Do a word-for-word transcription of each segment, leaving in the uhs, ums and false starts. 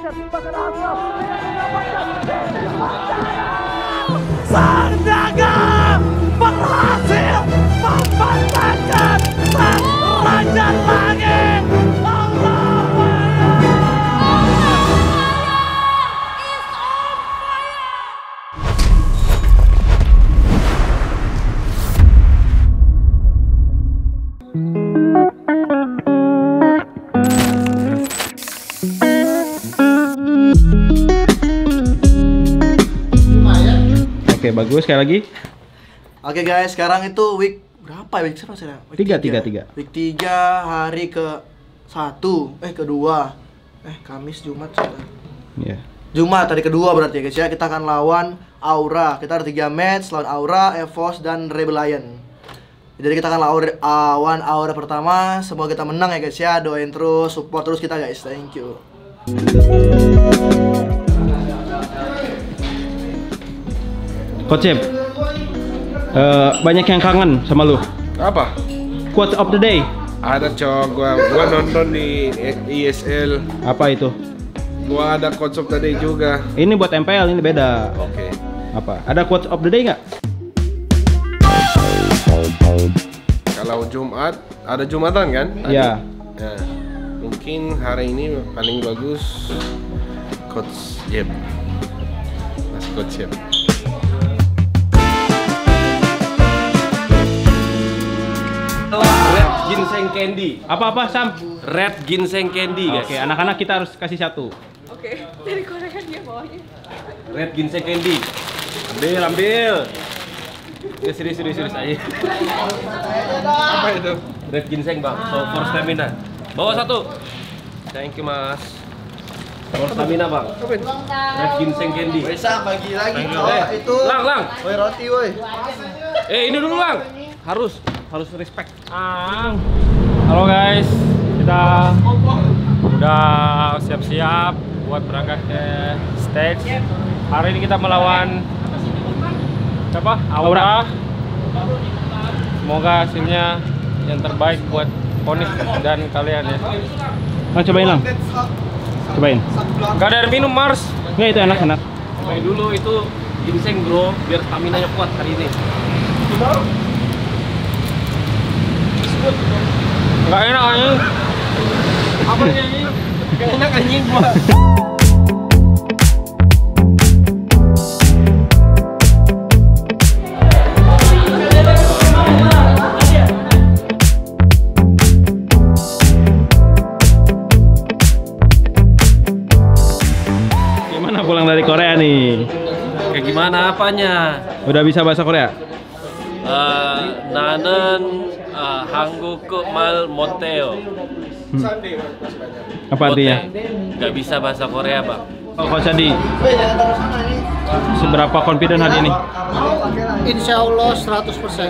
Sang naga berhasil mematahkan sang raja langit. Oke, bagus sekali lagi. Oke guys, sekarang itu week berapa ya? Week berapa sih? Week Tiga, tiga, tiga. Week tiga hari ke satu, eh kedua, eh Kamis, Jumat, Sabtu. Iya. Jumat hari kedua berarti guys ya. Kita akan lawan Aura. Kita ada tiga match lawan Aura, Evos dan Rebellion. Jadi kita akan lawan lawan Aura pertama. Semoga kita menang ya guys ya. Doain terus, support terus kita guys. Thank you. Coach Chip, uh, banyak yang kangen sama lu. Apa? Quote of the day. Ada cowok gua, gua nonton di E S L. Apa itu? Gua ada quotes of the day juga. Ini buat M P L, ini beda. Oke. Okay. Apa? Ada quote of the day nggak? Kalau Jumat, ada Jumatan kan? Iya. Ya. Mungkin hari ini paling bagus Coach Jeb. Mas Coach Jeb. Red ginseng candy. Apa-apa, Sam? Red ginseng candy, guys. Oke, anak-anak kita harus kasih satu. Oke, dari Korea dia bawahnya. Red ginseng candy. Ambil, ambil. Ya, serius, serius, serius aja. Apa itu? Red ginseng, Bang. So, for stamina. Bawa satu. Thank you, Mas. For stamina, Bang. Red ginseng candy. Bisa bagi lagi. Oh, itu. Lang, lang. Woi roti woi. Eh, ini dulu, Lang. Harus, harus respect. Ang. Halo guys, kita udah siap-siap buat berangkat ke stage. Hari ini kita melawan siapa? Aura. Semoga hasilnya yang terbaik buat Phoenix dan kalian ya. Nah, cobain lang. Cobain. Gak ada air minum Mars. Nggak, itu enak-enak. Cobain dulu itu ginseng, bro, biar stamina-nya kuat hari ini. Gak enak anjing. Apa ini? Gak enak anjing gua. Gimana pulang dari Korea nih? Kayak gimana apanya? Udah bisa bahasa Korea? Uh, nanen uh, 한국 말 못해요. Hmm. Apa artinya? Gak bisa bahasa Korea, Bang. Oh, Coach Adi, seberapa confident hari ini? Insya Allah seratus persen.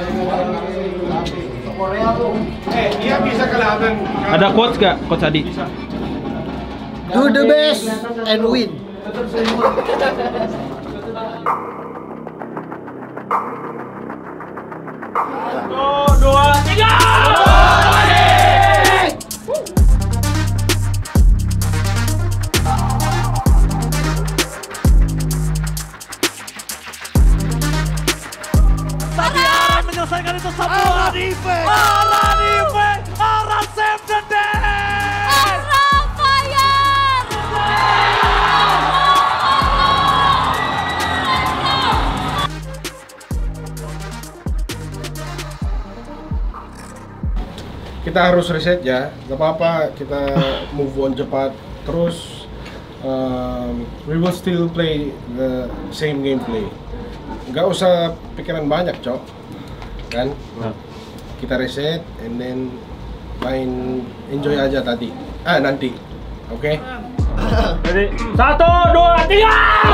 Eh, dia bisa kelihatan. Ada quotes gak, Coach Adi? Do the best and win. Satu, dua, tiga. Tapi Aran menyelesaikan itu semua. Aran defense, Aran save the day. Aran fire! Kita harus reset ya, gak apa-apa kita move on cepat. Terus um, we will still play the same gameplay. Gak usah pikiran banyak, Cok. Kan? Kita reset and then main enjoy aja tadi. Ah, nanti. Oke? Okay? Jadi satu, dua, tiga.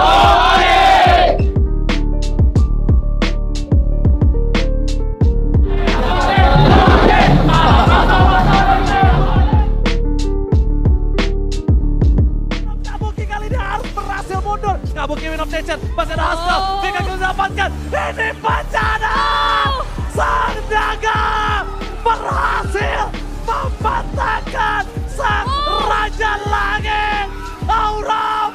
Kabuki kali ini harus berhasil mundur. Kabuki win of tension, masih ada Haskell. Jika kita dapatkan, ini bencana. Sang naga berhasil mematahkan sang raja langit. Aura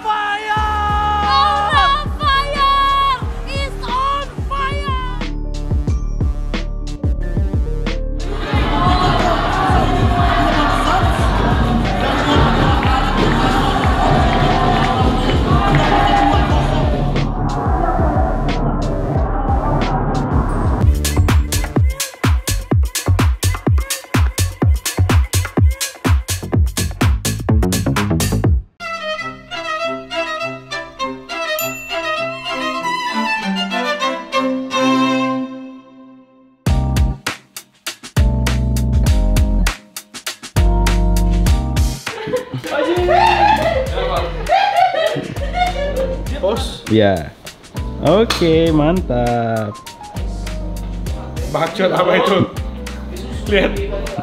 Ya. Oke, mantap. Bacot apa itu? Lihat.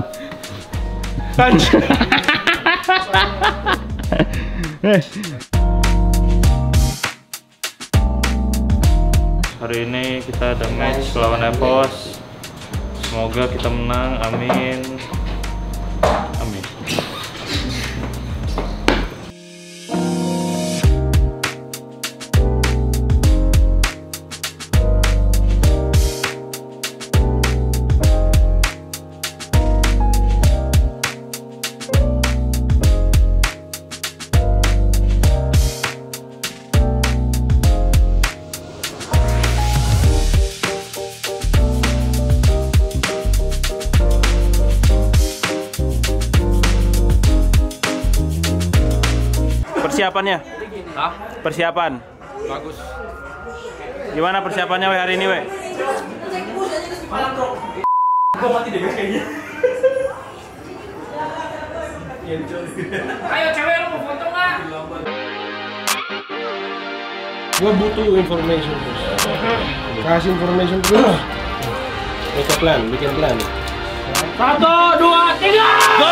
Anjir. Hari ini kita ada match lawan Evos. Semoga kita menang, amin. Amin. Persiapannya? Hah? Persiapan? Bagus. Gimana persiapannya we hari ini we? Ayo cewek lu mau foto nggak? Gua butuh information terus. Kasih information terus. Make a plan, bikin plan. Satu, dua, tiga.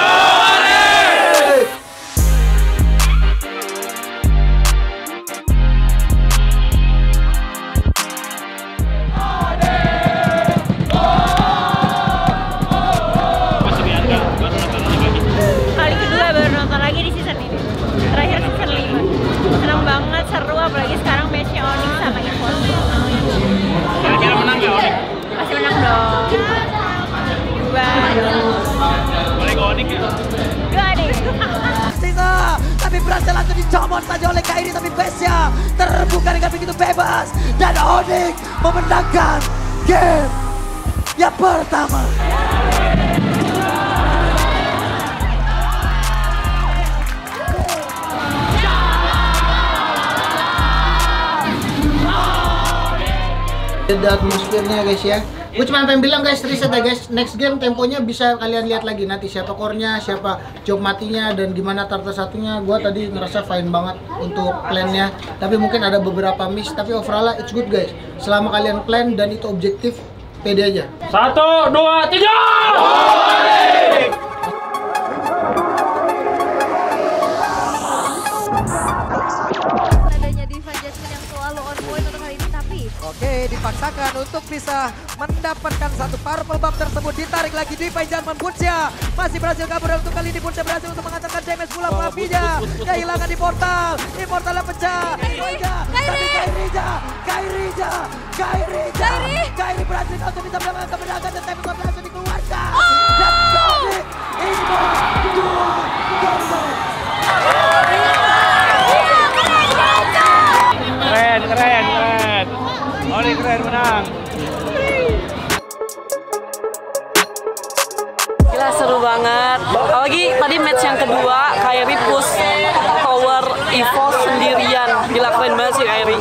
Kali kedua baru nonton lagi di season ini. Terakhir season lima. Senang banget, seru apalagi sekarang matchnya Onyx sama Evos. Kira-kira menang nggak Onyx? Pasti menang dong. Dua. Boleh ke Onyx ya? Dua deh. Sisa, tapi berhasil langsung dicomot saja oleh Kairi, tapi base-nya terbuka dengan begitu bebas dan Onyx memenangkan game yang pertama. Ada atmosfernya guys ya. Gue cuma pengen bilang guys, reset ya guys. Next game temponya bisa kalian lihat lagi nanti siapa core-nya, siapa job matinya dan gimana tarta satunya. Gue tadi ngerasa fine banget untuk plan-nya. Tapi mungkin ada beberapa miss, tapi overall it's good guys. Selama kalian plan dan itu objektif, pede aja. Satu, dua, tiga. Adanya Diva Jasmine yang selalu on point untuk kali ini, tapi Oke, dipaksakan untuk bisa mendapatkan satu purple buff tersebut. Ditarik lagi di Jerman. Buncia masih berhasil kabur, untuk kali ini Buncia berhasil untuk mengantarkan damage pulang Flavinya. Kehilangan di portal, di portalnya pecah. Kairija, tapi Kairija, Kairija, Kairija, Kairi berhasil untuk bisa melakukan kemenangan dan time berhasil dikeluarkan. Dan Sonic ini dua gol. Keren, keren, keren. Onyx keren menang. Gila seru banget. Apalagi tadi match yang kedua, Kairi push power Evos sendirian. Gila keren banget sih Kairi.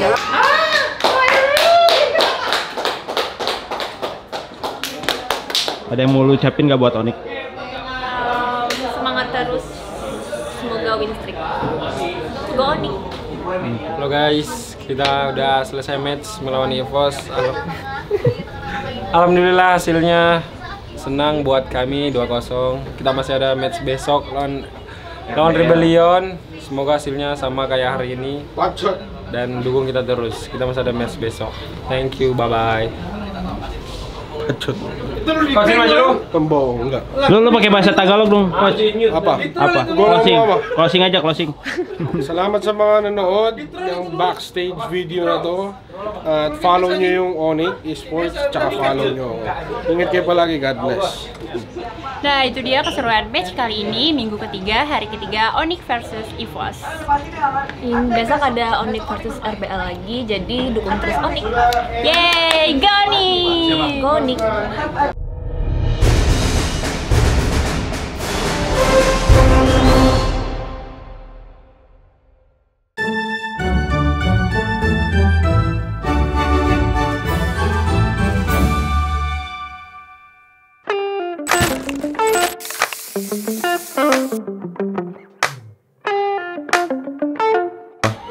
Ada yang mau lu ucapin gak buat Onyx? um, semangat terus. Semoga win streak. Go Onyx. Halo guys, kita udah selesai match melawan Evos. Alhamdulillah hasilnya senang buat kami dua kosong. Kita masih ada match besok lawan lawan Rebellion. Semoga hasilnya sama kayak hari ini. Dan dukung kita terus. Kita masih ada match besok. Thank you, bye bye. Kasih maju. Tembong enggak. Lu lu pakai bahasa Tagalog dong, coach. Apa? Apa? Gua Closing. ngomong apa? Closing aja, closing. Salamat sa mga nanood ng backstage video na to. At follow nyo yung Onyx Esports, tsaka follow nyo ako. Ingat kayo palagi, God bless. Nah, itu dia keseruan match kali ini, minggu ketiga, hari ketiga Onyx versus Evos. Hmm, besok ada Onyx versus R B L lagi, jadi dukung terus Onyx. Yeay, go Onyx! Go Onyx!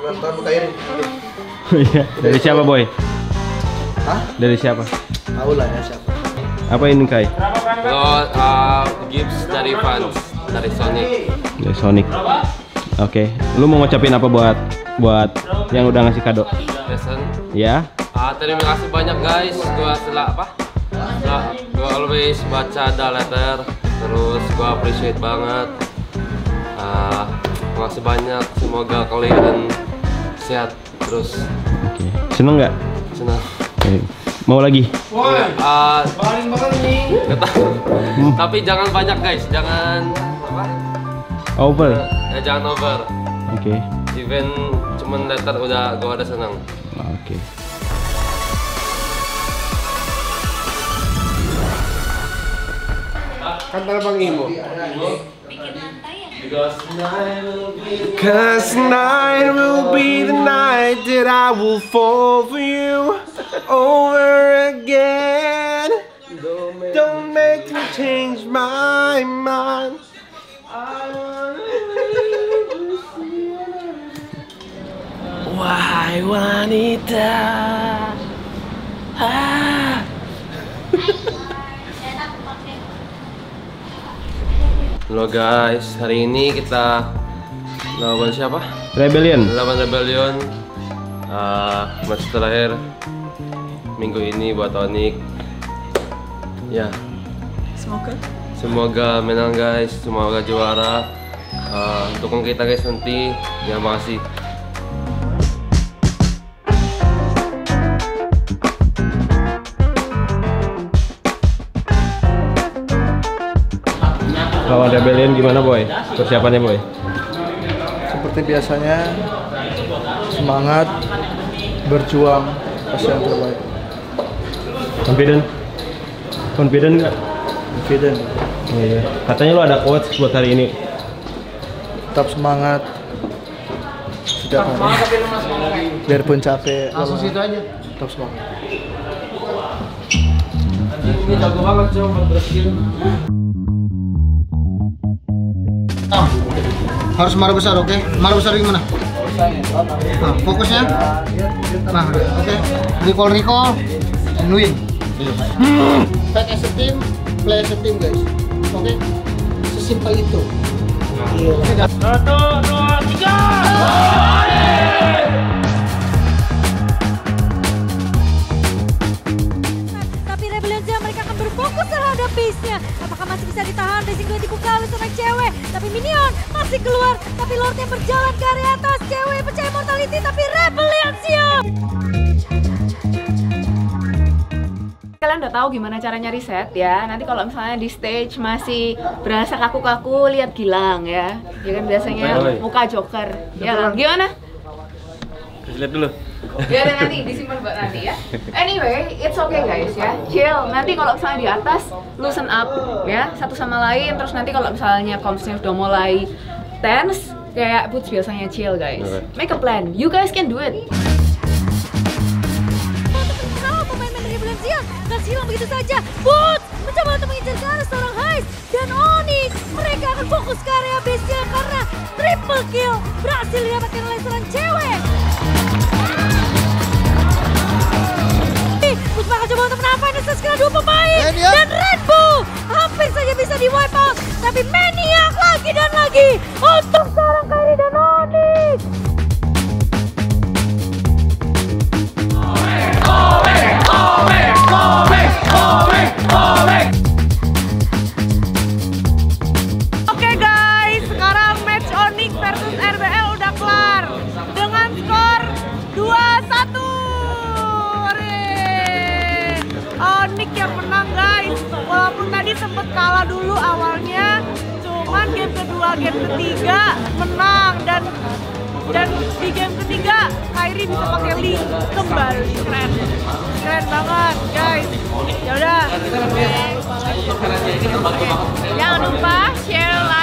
Ulang tahun Kairi. Iya. Dari siapa boy? Hah? Dari siapa? Tahu lah ya siapa. Apa ini Kai? Lo uh, gifts dari fans dari Sonic. Dari Sonic. Oke. Lu mau ngucapin apa buat buat yang udah ngasih kado? Jason. Ya. Uh, terima kasih banyak guys. Gua setelah apa? Setelah gua always baca the letter. Terus gua appreciate banget. Uh, makasih banyak. Semoga kalian sehat terus. Oke. Seneng nggak? Senang. Oke. Mau lagi? Uh, nggak tahu. Tapi jangan banyak guys. Jangan apa? Over. Ya jangan over. Oke. Even cuman letter udah gua udah senang. Oke. Kata Bang Imo. Cause tonight will be the night that I will fall for you over again. Don't make me change my mind. Wahai wanita. Ah. Halo guys, hari ini kita lawan siapa? Rebellion. Lawan Rebellion. Uh, match terakhir minggu ini buat Onyx. Ya. Semoga. Semoga menang guys, semoga juara. Uh, dukung kita guys nanti. Ya makasih. Lawan Rebellion gimana boy? Persiapannya boy? Seperti biasanya semangat, berjuang, kasih yang terbaik. Confident? Confident nggak? Confident. Oh, iya. Katanya lu ada quotes buat hari ini. Tetap semangat. Setiap hari. Biarpun capek. Langsung situ aja. Tetap semangat. Ini jago banget coba berhasil. Oh, harus marah besar, oke? Okay? Marah besar gimana? Nah, fokusnya. Nah, oke. Okay. Recall, recall, and win. Hmm. Fight as a team, play as a team, guys. Oke? Okay? Sesimpel itu. Satu, dua, tiga. Tapi Rebellion mereka akan berfokus terhadap base-nya. Apakah masih bisa ditahan? Racing dua dibuka oleh seorang cewek. Tapi Minion masih keluar. Tapi Lord yang berjalan ke area atas. Cewek percaya mortality. Tapi Rebellion siap. Kalian udah tahu gimana caranya reset ya. Nanti kalau misalnya di stage masih berasa kaku-kaku, lihat Gilang ya. Ya kan biasanya muka Joker. Ya kan? Gimana? Lihat dulu. Ya udah nanti disimpan buat nanti ya. Anyway, it's okay guys ya. Chill. Nanti kalau misalnya di atas loosen up ya satu sama lain. Terus nanti kalau misalnya komsnya udah mulai tense, kayak Boots biasanya chill guys. Make a plan. You guys can do it. Dan silang begitu saja. Boots mencoba untuk mengincar ke arah seorang Heist dan Onyx. Mereka akan fokus ke area base-nya karena triple kill berhasil didapatkan oleh seorang cewek. Boots bakal coba untuk menampai dan sekali dua pemain. Mania. Dan Rainbow hampir saja bisa di wipe out. Tapi Maniac lagi dan lagi untuk seorang Kairi dan Onyx. Oke guys, sekarang match Onyx versus R B L udah kelar dengan skor dua satu. Onyx yang menang guys, walaupun tadi sempet kalah dulu awalnya, cuman game kedua, game ketiga menang dan dan di game ketiga Kairi bisa pakai link kembali. Keren, keren banget guys. Ya udah, jangan lupa share,